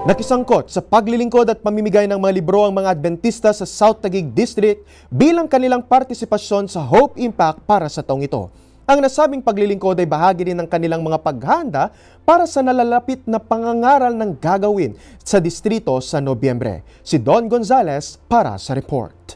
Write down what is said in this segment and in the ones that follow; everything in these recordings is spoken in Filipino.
Nakisangkot sa paglilingkod at pamimigay ng mga libro ang mga Adventista sa South Taguig District bilang kanilang partisipasyon sa Hope Impact para sa taong ito. Ang nasabing paglilingkod ay bahagi rin ng kanilang mga paghahanda para sa nalalapit na pangangaral ng gagawin sa distrito sa Nobyembre. Si Don Gonzales para sa report.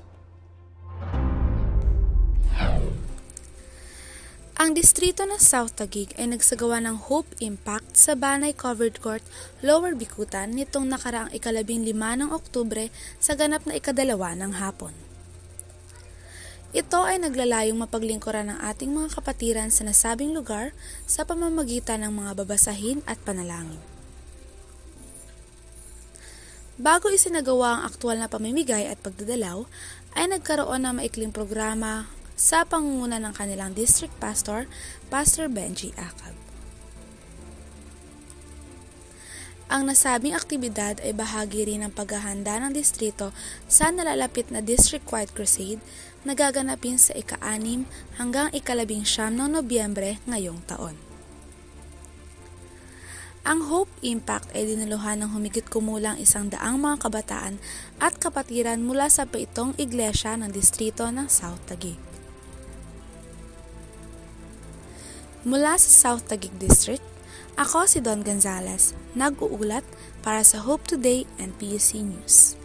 Ang distrito ng South Taguig ay nagsagawa ng Hope Impact sa Banay Covered Court, Lower Bicutan nitong nakaraang 15 ng Oktubre sa ganap na 2 ng hapon. Ito ay naglalayong mapaglingkuran ng ating mga kapatiran sa nasabing lugar sa pamamagitan ng mga babasahin at panalangin. Bago isinagawa ang aktwal na pamimigay at pagdadalaw, ay nagkaroon ng maikling programa sa pangunguna ng kanilang district pastor, Pastor Benji Acab. Ang nasabing aktibidad ay bahagi rin ng paghahanda ng distrito sa nalalapit na district-wide crusade na gaganapin sa ika-6 hanggang ika-11 ng Nobyembre ngayong taon. Ang Hope Impact ay dinuluhan ng humigit kumulang 100 mga kabataan at kapatiran mula sa 7 iglesia ng distrito ng South Taguig. Mula sa South Taguig District, ako si Don Gonzales, nag-uulat para sa Hope Today and PUC News.